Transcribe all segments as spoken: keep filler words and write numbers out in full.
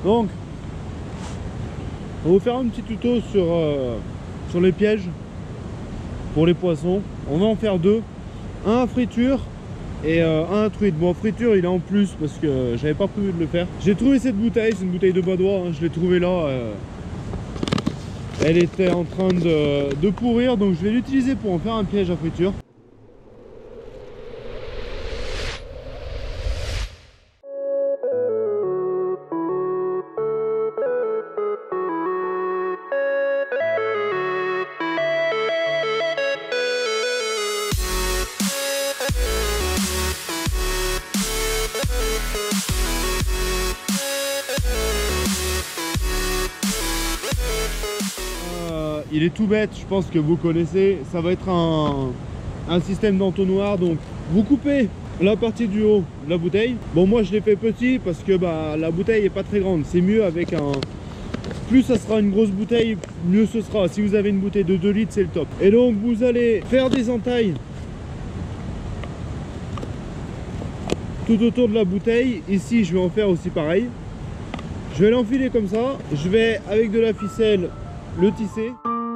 Donc on va vous faire un petit tuto sur, euh, sur les pièges pour les poissons. On va en faire deux, un à friture et euh, un à truite. Bon, friture il est en plus parce que j'avais pas prévu de le faire. J'ai trouvé cette bouteille, c'est une bouteille de Badois, hein. Je l'ai trouvée là, euh, elle était en train de, de pourrir, donc je vais l'utiliser pour en faire un piège à friture. Il est tout bête, je pense que vous connaissez. Ça va être un, un système d'entonnoir. Donc vous coupez la partie du haut de la bouteille. Bon, moi je l'ai fait petit parce que bah, la bouteille est pas très grande. C'est mieux avec un... Plus ça sera une grosse bouteille, mieux ce sera. Si vous avez une bouteille de deux litres, c'est le top. Et donc vous allez faire des entailles tout autour de la bouteille. Ici je vais en faire aussi pareil. Je vais l'enfiler comme ça. Je vais avec de la ficelle le tisser.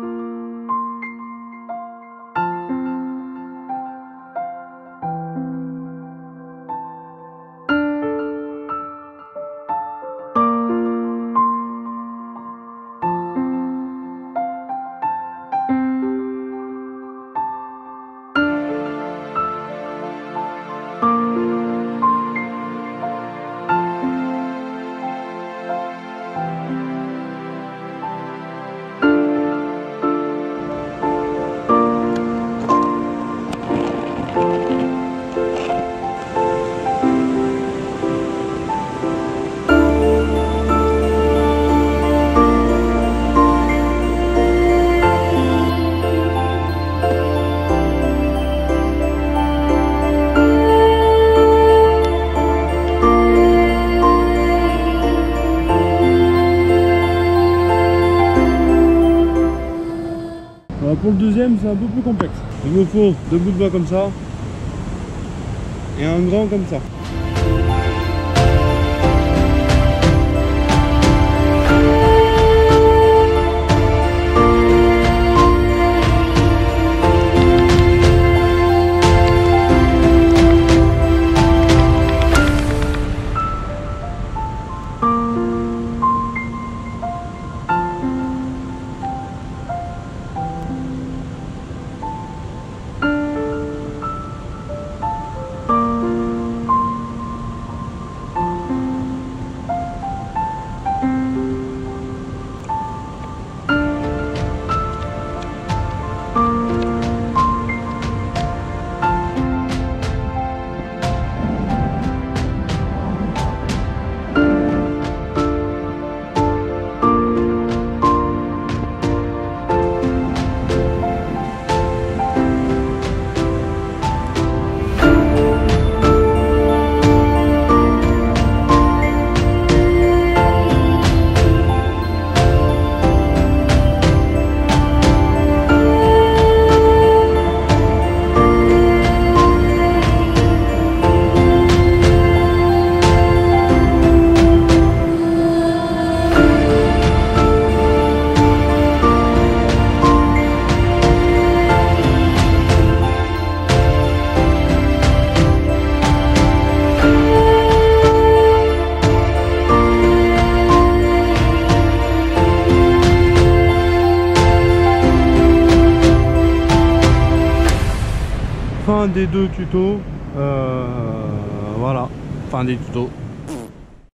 Pour le deuxième, c'est un peu plus complexe. Il me faut deux bouts de bois comme ça et un grand comme ça. Fin des deux tutos, euh, voilà, fin des tutos.